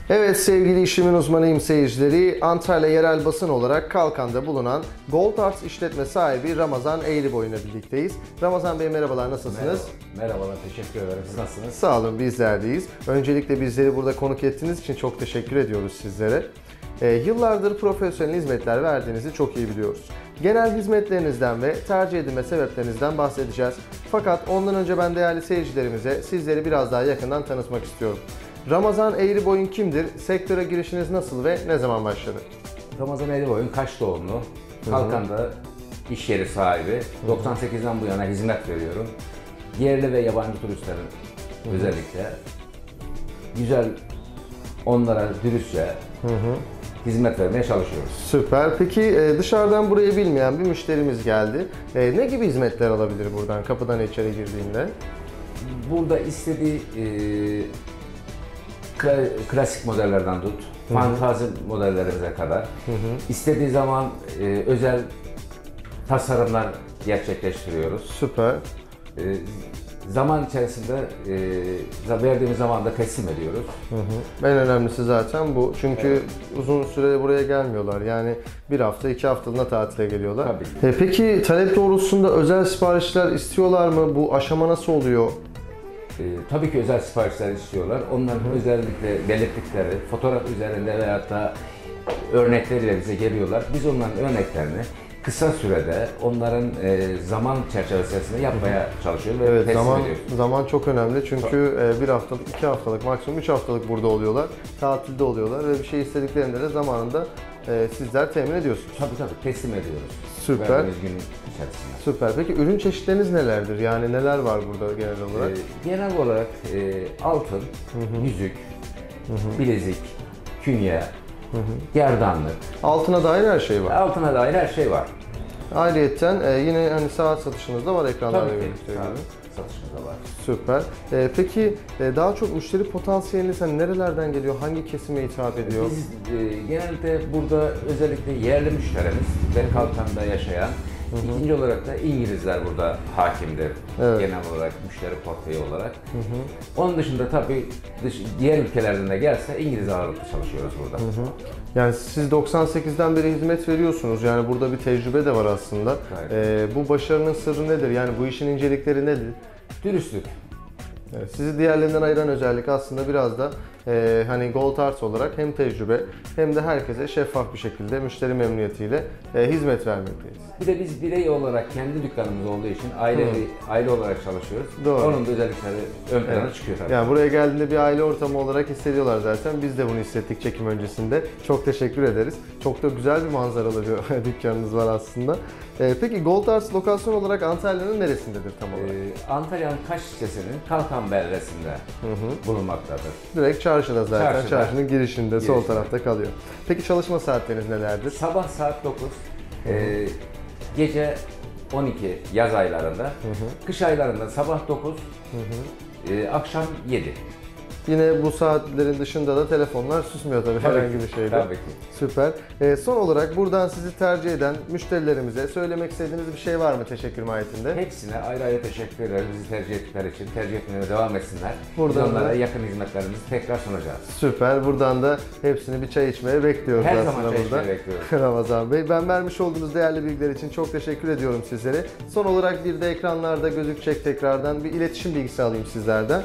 Evet sevgili işimin uzmanıyım seyircileri, Antalya yerel basın olarak Kalkan'da bulunan Gold Arts işletme sahibi Ramazan Eğriboy'unla birlikteyiz. Ramazan Bey merhabalar, nasılsınız? Merhabalar, teşekkür ederim. Siz nasılsınız? Sağ olun, bizler deyiz. Öncelikle bizleri burada konuk ettiğiniz için çok teşekkür ediyoruz sizlere. Yıllardır profesyonel hizmetler verdiğinizi çok iyi biliyoruz. Genel hizmetlerinizden ve tercih edilme sebeplerinizden bahsedeceğiz. Fakat ondan önce ben değerli seyircilerimize sizleri biraz daha yakından tanıtmak istiyorum. Ramazan Eğriboy'un kimdir? Sektöre girişiniz nasıl ve ne zaman başladı? Ramazan Eğriboy'un Kaş doğumlu. Kalkan'da iş yeri sahibi. 98'den bu yana hizmet veriyorum. Yerli ve yabancı turistlerin özellikle güzel, onlara dürüstçe hizmet vermeye çalışıyoruz. Süper. Peki dışarıdan burayı bilmeyen bir müşterimiz geldi. Ne gibi hizmetler alabilir buradan kapıdan içeri girdiğinde? Burada istediği klasik modellerden tut, fantazi modellerimize kadar istediği zaman özel tasarımlar gerçekleştiriyoruz. Süper. Zaman içerisinde verdiğimiz zamanda teslim ediyoruz. En önemlisi zaten bu. Çünkü uzun süre buraya gelmiyorlar. Yani bir hafta, 2 haftalığına tatile geliyorlar. Tabii. Peki talep doğrultusunda özel siparişler istiyorlar mı? Bu aşama nasıl oluyor? Tabii ki özel siparişler istiyorlar. Onların özellikle belirttikleri fotoğraf üzerinde veyahut da örnekleriyle bize geliyorlar. Biz onların örneklerini kısa sürede onların zaman çerçevesi içerisinde yapmaya çalışıyoruz ve Evet, teslim ediyoruz. zaman çok önemli çünkü bir haftalık, 2 haftalık, maksimum 3 haftalık burada oluyorlar. Tatilde oluyorlar ve bir şey istediklerinde de zamanında sizler temin ediyorsunuz. Tabii teslim ediyoruz. Süper. Verdiğimiz günün içerisinde. Süper. Peki ürün çeşitleriniz nelerdir? Yani neler var burada genel olarak? Genel olarak altın, yüzük, bilezik, künye, gerdanlık. Altına dair her şey var. Altına dair her şey var. Ayrıyeten yine hani saat satışınız da var ekranlarda Tabii ki. birlikte. Satışımız da var. Süper. Peki daha çok müşteri potansiyeliniz hani nerelerden geliyor? Hangi kesime hitap ediyor? Biz genelde burada özellikle yerli müşterimiz ve Kalkan'da yaşayan, ikinci olarak da İngilizler burada hakimdir. Evet. Genel olarak müşteri portföyü olarak. Onun dışında tabii diğer ülkelerden de gelse İngiliz ağırlıklı çalışıyoruz burada. Yani siz 98'den beri hizmet veriyorsunuz. Yani burada bir tecrübe de var aslında. Bu başarının sırrı nedir? Yani bu işin incelikleri nedir? Dürüstlük. Evet, sizi diğerlerinden ayıran özellik aslında biraz da hani Gold Arts olarak hem tecrübe hem de herkese şeffaf bir şekilde müşteri memnuniyetiyle hizmet vermekteyiz. Bir de biz birey olarak kendi dükkanımız olduğu için aile olarak çalışıyoruz. Doğru. Onun da özellikleri ön plana çıkıyor tabii. Yani buraya geldiğinde bir aile ortamı olarak hissediyorlar zaten. Biz de bunu hissettik çekim öncesinde. Çok teşekkür ederiz. Çok da güzel bir manzaralı bir dükkanınız var aslında. Peki Gold Arts lokasyon olarak Antalya'nın neresindedir tam olarak? Antalya'nın Kaş ilçesinin Kalkan beldesinde bulunmaktadır. Direkt çarşıda zaten. Çarşıda. Çarşının girişinde, sol tarafta kalıyor. Peki çalışma saatleriniz nelerdir? Sabah saat 9, gece 12 yaz aylarında, kış aylarında sabah 9, akşam 7. Yine bu saatlerin dışında da telefonlar susmuyor tabii herhangi bir şeyde. Tabii ki. Süper. Son olarak buradan sizi tercih eden müşterilerimize söylemek istediğiniz bir şey var mı teşekkür mahiyetinde? Hepsine ayrı ayrı teşekkür ederiz bizi tercih ettikleri için. Tercih etmeye devam etsinler. Buradan Biz onlara da yakın hizmetlerimizi tekrar sunacağız. Süper. Buradan da hepsini bir çay içmeye bekliyoruz Her aslında zaman çay burada. içmeye bekliyoruz. Ramazan Bey, ben vermiş olduğunuz değerli bilgiler için çok teşekkür ediyorum sizlere. Son olarak bir de ekranlarda gözükecek tekrardan bir iletişim bilgisi alayım sizlerden.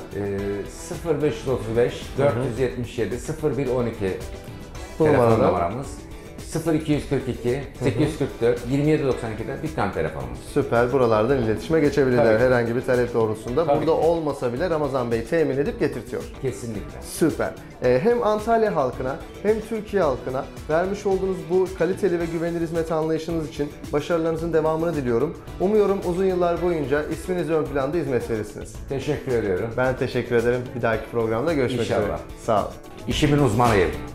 0535 477 0112 Bu telefon numarada. numaramız. 0242 844 2792'de dükkan telefonumuz. Süper. Buralardan iletişime geçebilirler Tabii. herhangi bir talep doğrultusunda. Tabii. Burada olmasa bile Ramazan Bey temin edip getirtiyor. Kesinlikle. Süper. Hem Antalya halkına hem Türkiye halkına vermiş olduğunuz bu kaliteli ve güvenilir hizmet anlayışınız için başarılarınızın devamını diliyorum. Umuyorum uzun yıllar boyunca isminiz ön planda hizmet verirsiniz. Teşekkür ediyorum. Ben teşekkür ederim. Bir dahaki programda görüşmek İnşallah. üzere. Sağ olun. İşimin uzmanıyım.